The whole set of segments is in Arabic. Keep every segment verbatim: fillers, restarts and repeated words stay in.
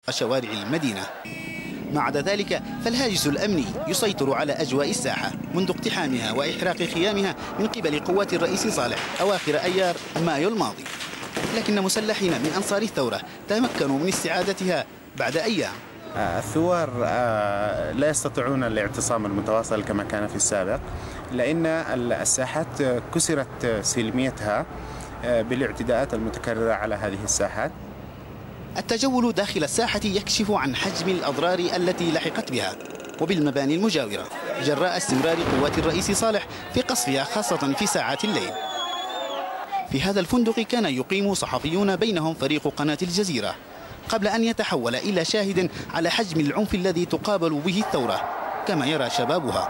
شوارع المدينة. ما عدا ذلك فالهاجس الأمني يسيطر على أجواء الساحة منذ اقتحامها وإحراق خيامها من قبل قوات الرئيس صالح أواخر أيار مايو الماضي، لكن مسلحين من أنصار الثورة تمكنوا من استعادتها بعد أيام. الثوار لا يستطيعون الاعتصام المتواصل كما كان في السابق، لأن الساحات كسرت سلميتها بالاعتداءات المتكررة على هذه الساحات. التجول داخل الساحة يكشف عن حجم الأضرار التي لحقت بها وبالمباني المجاورة جراء استمرار قوات الرئيس صالح في قصفها خاصة في ساعات الليل. في هذا الفندق كان يقيم صحفيون بينهم فريق قناة الجزيرة قبل أن يتحول إلى شاهد على حجم العنف الذي تقابل به الثورة كما يرى شبابها.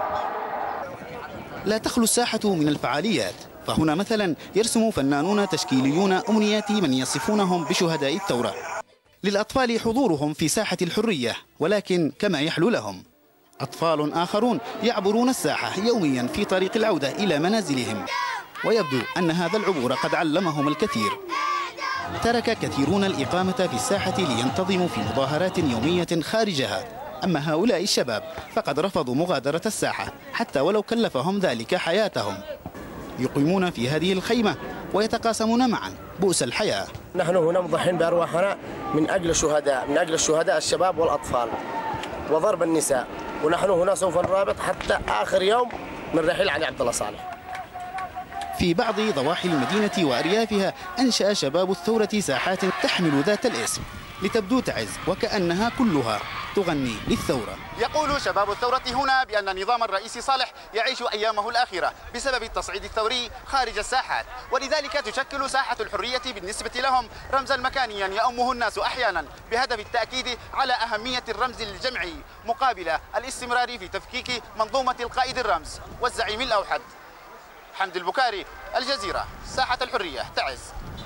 لا تخلو الساحة من الفعاليات، فهنا مثلا يرسم فنانون تشكيليون أمنيات من يصفونهم بشهداء الثورة. للأطفال حضورهم في ساحة الحرية، ولكن كما يحلو لهم. أطفال آخرون يعبرون الساحة يوميا في طريق العودة إلى منازلهم، ويبدو أن هذا العبور قد علمهم الكثير. ترك كثيرون الإقامة في الساحة لينتظموا في مظاهرات يومية خارجها، أما هؤلاء الشباب فقد رفضوا مغادرة الساحة حتى ولو كلفهم ذلك حياتهم. يقيمون في هذه الخيمة ويتقاسمون معا بؤس الحياة. نحن هنا مضحين بأرواحنا من أجل الشهداء، من أجل الشهداء الشباب والأطفال وضرب النساء، ونحن هنا سوف نرابط حتى آخر يوم من رحيل علي عبد الله صالح. في بعض ضواحي المدينة وأريافها أنشأ شباب الثورة ساحات تحمل ذات الاسم لتبدو تعز وكأنها كلها تغني للثورة. يقول شباب الثورة هنا بأن نظام الرئيس صالح يعيش أيامه الأخيرة بسبب التصعيد الثوري خارج الساحات، ولذلك تشكل ساحة الحرية بالنسبة لهم رمزا مكانيا يأمه الناس أحيانا بهدف التأكيد على أهمية الرمز الجمعي مقابل الاستمرار في تفكيك منظومة القائد الرمز والزعيم الأوحد. حمد البكاري، الجزيرة، ساحة الحرية، تعز.